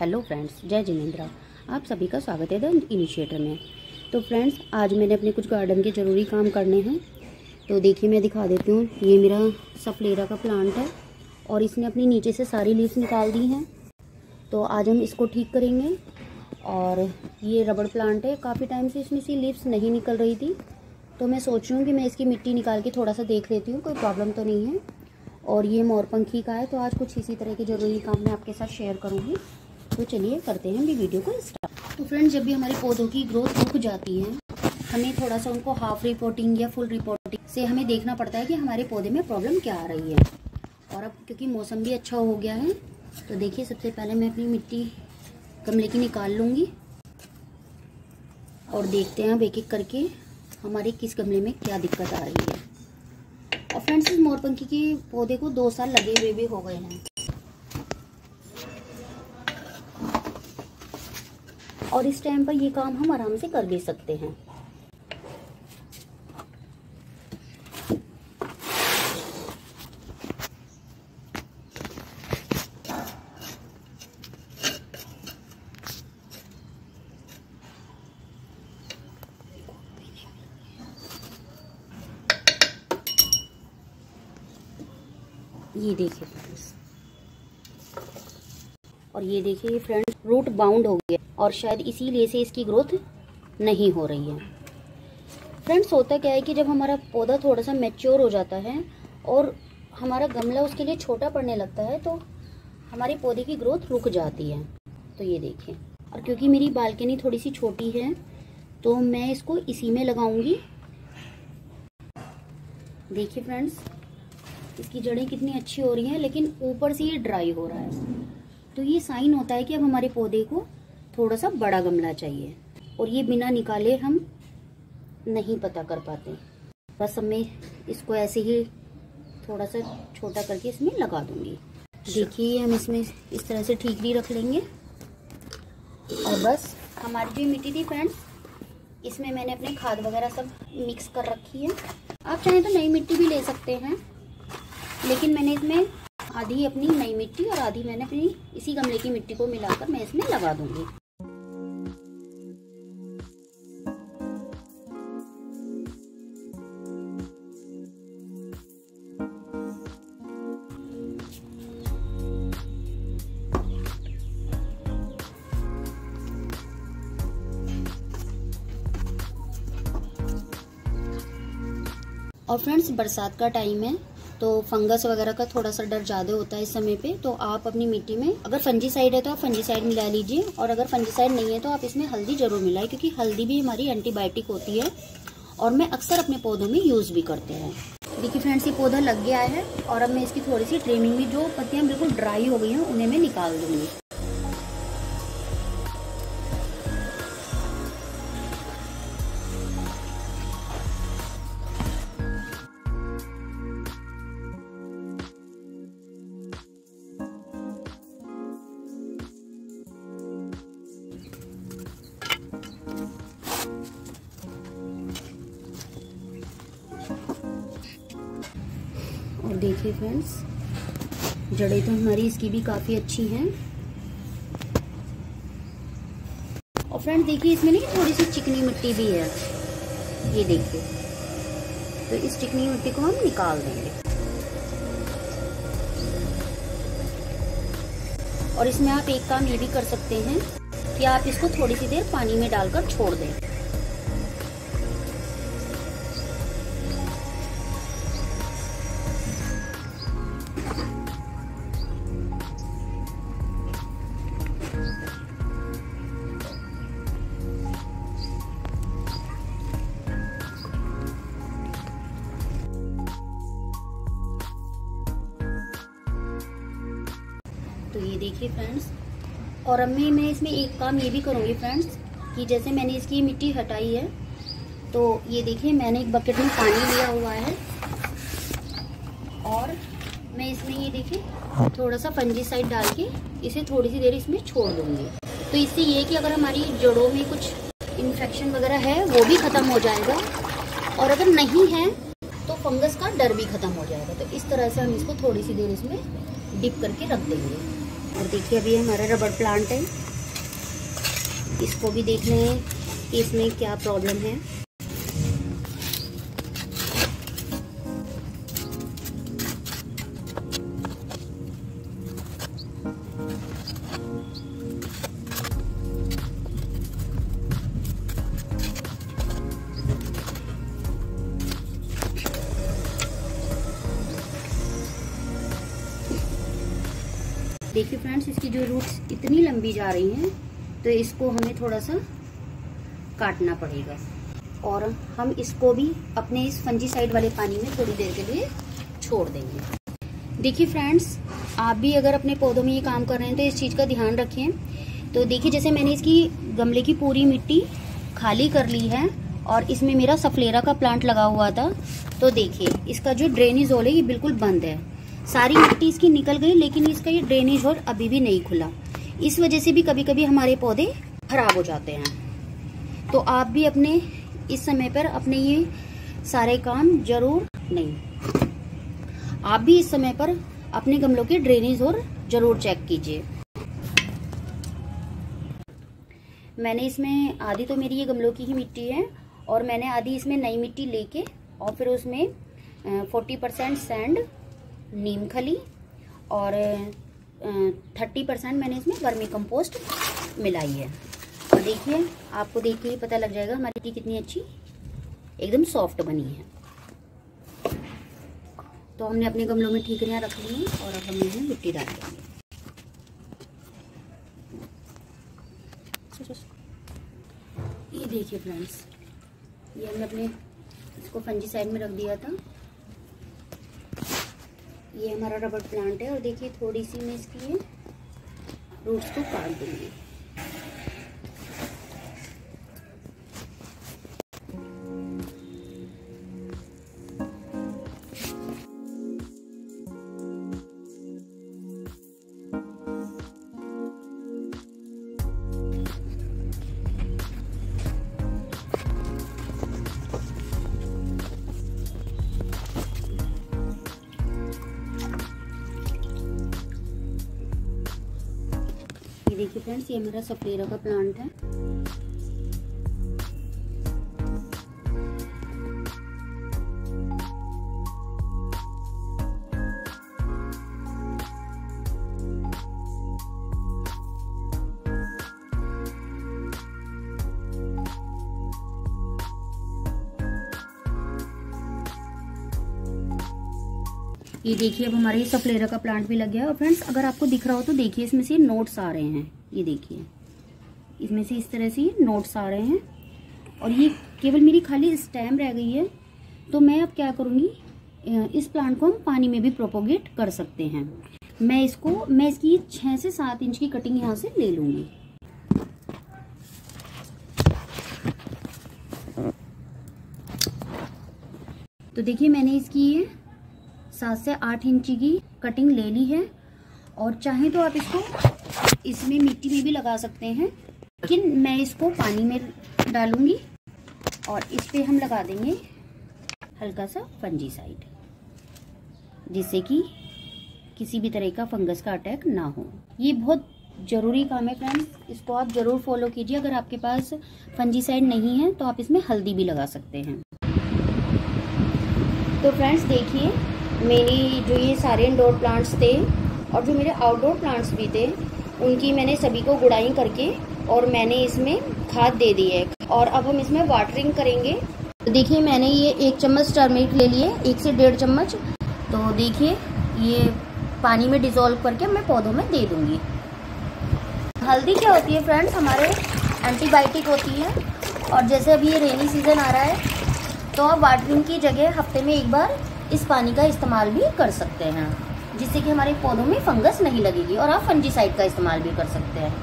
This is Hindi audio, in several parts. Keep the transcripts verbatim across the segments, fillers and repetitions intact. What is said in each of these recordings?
हेलो फ्रेंड्स, जय जिनेंद्र। आप सभी का स्वागत है द इनिशिएटर में। तो फ्रेंड्स, आज मैंने अपने कुछ गार्डन के ज़रूरी काम करने हैं। तो देखिए, मैं दिखा देती हूँ। ये मेरा सफलेरा का प्लांट है और इसने अपनी नीचे से सारी लीव्स निकाल दी हैं। तो आज हम इसको ठीक करेंगे। और ये रबड़ प्लांट है, काफ़ी टाइम से इसमें से लीव्स नहीं निकल रही थी, तो मैं सोच रही हूँ कि मैं इसकी मिट्टी निकाल के थोड़ा सा देख लेती हूँ, कोई प्रॉब्लम तो नहीं है। और ये मोरपंखी का है, तो आज कुछ इसी तरह के ज़रूरी काम मैं आपके साथ शेयर करूँगी। तो चलिए करते हैं भी वीडियो को स्टार्ट। तो फ्रेंड्स, जब भी हमारे पौधों की ग्रोथ रुक जाती है, हमें थोड़ा सा उनको हाफ रिपोर्टिंग या फुल रिपोर्टिंग से हमें देखना पड़ता है कि हमारे पौधे में प्रॉब्लम क्या आ रही है। और अब क्योंकि मौसम भी अच्छा हो गया है, तो देखिए, सबसे पहले मैं अपनी मिट्टी गमले की निकाल लूँगी और देखते हैं अब एक एक करके हमारे किस गमले में क्या दिक्कत आ रही है। और फ्रेंड्स, इस मोरपंखी के पौधे को दो साल लगे हुए भी हो गए हैं और इस टाइम पर ये काम हम आराम से कर भी सकते हैं। ये देखिए फ्रेंड्स, और ये देखिए फ्रेंड्स, रूट बाउंड हो गया और शायद इसीलिए से इसकी ग्रोथ नहीं हो रही है। फ्रेंड्स, होता क्या है कि जब हमारा पौधा थोड़ा सा मैच्योर हो जाता है और हमारा गमला उसके लिए छोटा पड़ने लगता है, तो हमारे पौधे की ग्रोथ रुक जाती है। तो ये देखिए, और क्योंकि मेरी बालकनी थोड़ी सी छोटी है, तो मैं इसको इसी में लगाऊंगी। देखिए फ्रेंड्स, इसकी जड़ें कितनी अच्छी हो रही हैं, लेकिन ऊपर से ये ड्राई हो रहा है। तो ये साइन होता है कि अब हमारे पौधे को थोड़ा सा बड़ा गमला चाहिए, और ये बिना निकाले हम नहीं पता कर पाते। बस अब मैं इसको ऐसे ही थोड़ा सा छोटा करके इसमें लगा दूंगी। देखिए, हम इसमें इस तरह से ठीक भी रख लेंगे। और बस हमारी जो मिट्टी थी फ्रेंड्स, इसमें मैंने अपने खाद वगैरह सब मिक्स कर रखी है। आप चाहें तो नई मिट्टी भी ले सकते हैं, लेकिन मैंने इसमें आधी अपनी नई मिट्टी और आधी मैंने अपनी इसी गमले की मिट्टी को मिलाकर मैं इसमें लगा दूंगी। और फ्रेंड्स, बरसात का टाइम है, तो फंगस वगैरह का थोड़ा सा डर ज़्यादा होता है इस समय पे। तो आप अपनी मिट्टी में अगर फंजीसाइड है तो आप फंजीसाइड मिला लीजिए, और अगर फंजीसाइड नहीं है तो आप इसमें हल्दी जरूर मिलाएं, क्योंकि हल्दी भी हमारी एंटीबायोटिक होती है और मैं अक्सर अपने पौधों में यूज़ भी करते हैं। देखिए फ्रेंड्स, ये पौधा लग गया है और अब मैं इसकी थोड़ी सी ट्रिमिंग में, जो पत्तियाँ बिल्कुल ड्राई हो गई हैं, उन्हें मैं निकाल दूंगी। और देखिए फ्रेंड्स, जड़ें तो हमारी इसकी भी काफ़ी अच्छी हैं। और फ्रेंड्स देखिए, इसमें नहीं थोड़ी सी चिकनी मिट्टी भी है, ये देखिए। तो इस चिकनी मिट्टी को हम निकाल देंगे। और इसमें आप एक काम ये भी कर सकते हैं कि आप इसको थोड़ी सी देर पानी में डालकर छोड़ दें। तो ये देखिए फ्रेंड्स, और अब मैं मैं इसमें एक काम ये भी करूँगी फ्रेंड्स, कि जैसे मैंने इसकी मिट्टी हटाई है, तो ये देखिए, मैंने एक बकेट में पानी लिया हुआ है और मैं इसमें ये देखिए थोड़ा सा फंजीसाइड डाल के इसे थोड़ी सी देर इसमें छोड़ दूँगी। तो इससे ये कि अगर हमारी जड़ों में कुछ इन्फेक्शन वगैरह है वो भी ख़त्म हो जाएगा, और अगर नहीं है तो फंगस का डर भी खत्म हो जाएगा। तो इस तरह से हम इसको थोड़ी सी देर इसमें डिप करके रख देंगे। और देखिए अभी हमारा रबड़ प्लांट है, इसको भी देख रहे हैं कि इसमें क्या प्रॉब्लम है। देखिए फ्रेंड्स, इसकी जो रूट्स इतनी लंबी जा रही हैं, तो इसको हमें थोड़ा सा काटना पड़ेगा और हम इसको भी अपने इस फंजीसाइड वाले पानी में थोड़ी देर के लिए छोड़ देंगे। देखिए फ्रेंड्स, आप भी अगर अपने पौधों में ये काम कर रहे हैं तो इस चीज़ का ध्यान रखें। तो देखिए जैसे मैंने इसकी गमले की पूरी मिट्टी खाली कर ली है और इसमें मेरा सफलेरा का प्लांट लगा हुआ था, तो देखिए इसका जो ड्रेनेज होल है ये बिल्कुल बंद है। सारी मिट्टी इसकी निकल गई, लेकिन इसका ये ड्रेनेज होल अभी भी नहीं खुला। इस वजह से भी कभी कभी हमारे पौधे खराब हो जाते हैं। तो आप भी अपने इस समय पर अपने ये सारे काम जरूर नहीं, आप भी इस समय पर अपने गमलों के ड्रेनेज होल जरूर चेक कीजिए। मैंने इसमें आधी तो मेरी ये गमलों की ही मिट्टी है और मैंने आधी इसमें नई मिट्टी लेके और फिर उसमें फोर्टी परसेंट सैंड, नीम खली और थर्टी परसेंट मैंने इसमें वर्मी कंपोस्ट मिलाई है। और देखिए आपको देख के ही पता लग जाएगा हमारी मिट्टी कितनी अच्छी एकदम सॉफ्ट बनी है। तो हमने अपने गमलों में ठीकरियाँ रख ली हैं और अब हम इसमें मिट्टी डाल देंगे। ये देखिए फ्रेंड्स, ये हमने अपने इसको फंजीसाइड में रख दिया था। ये हमारा रबड़ प्लांट है और देखिए थोड़ी सी मैं इसकी रूट्स को काट दूंगी। देखिए फ्रेंड्स, ये मेरा सफलेरा का प्लांट है। ये देखिए अब हमारे ये सफलेरा का प्लांट भी लग गया है। और फ्रेंड्स अगर आपको दिख रहा हो तो देखिए इसमें से नोट्स आ रहे हैं। ये देखिए इसमें से इस तरह से ये नोट्स आ रहे हैं और ये केवल मेरी खाली स्टेम रह गई है। तो मैं अब क्या करूँगी, इस प्लांट को हम पानी में भी प्रोपोगेट कर सकते हैं। मैं इसको मैं इसकी छः से सात इंच की कटिंग यहाँ से ले लूँगी। तो देखिए मैंने इसकी ये सात से आठ इंची की कटिंग ले ली है और चाहे तो आप इसको इसमें मिट्टी में भी लगा सकते हैं, लेकिन मैं इसको पानी में डालूंगी और इस पे हम लगा देंगे हल्का सा फंजीसाइड, जिससे कि किसी भी तरह का फंगस का अटैक ना हो। ये बहुत ज़रूरी काम है फ्रेंड्स, इसको आप ज़रूर फॉलो कीजिए। अगर आपके पास फंजीसाइड नहीं है तो आप इसमें हल्दी भी लगा सकते हैं। तो फ्रेंड्स देखिए मेरी जो ये सारे इंडोर प्लांट्स थे और जो मेरे आउटडोर प्लांट्स भी थे, उनकी मैंने सभी को गुड़ाई करके और मैंने इसमें खाद दे दी है और अब हम इसमें वाटरिंग करेंगे। तो देखिए मैंने ये एक चम्मच टर्मरिक ले लिए, एक से डेढ़ चम्मच। तो देखिए ये पानी में डिसॉल्व करके मैं पौधों में दे दूंगी। हल्दी क्या होती है फ्रेंड्स, हमारे एंटीबायोटिक होती है और जैसे अभी ये रेनी सीजन आ रहा है तो आप वाटरिंग की जगह हफ्ते में एक बार इस पानी का इस्तेमाल भी कर सकते हैं, जिससे कि हमारे पौधों में फंगस नहीं लगेगी। और आप फंजीसाइड का इस्तेमाल भी कर सकते हैं।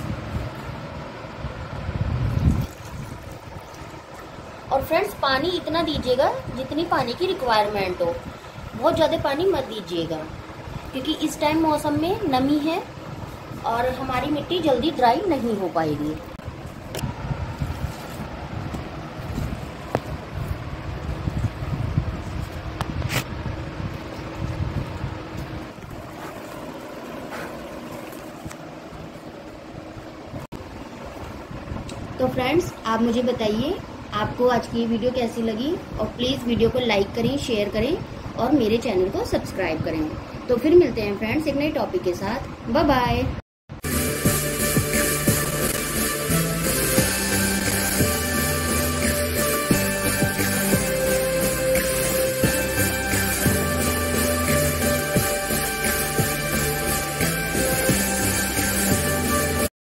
और फ्रेंड्स पानी इतना दीजिएगा जितनी पानी की रिक्वायरमेंट हो, बहुत ज़्यादा पानी मत दीजिएगा, क्योंकि इस टाइम मौसम में नमी है और हमारी मिट्टी जल्दी ड्राई नहीं हो पाएगी। तो फ्रेंड्स आप मुझे बताइए आपको आज की ये वीडियो कैसी लगी, और प्लीज़ वीडियो को लाइक करें, शेयर करें और मेरे चैनल को सब्सक्राइब करें। तो फिर मिलते हैं फ्रेंड्स एक नए टॉपिक के साथ। Bye bye.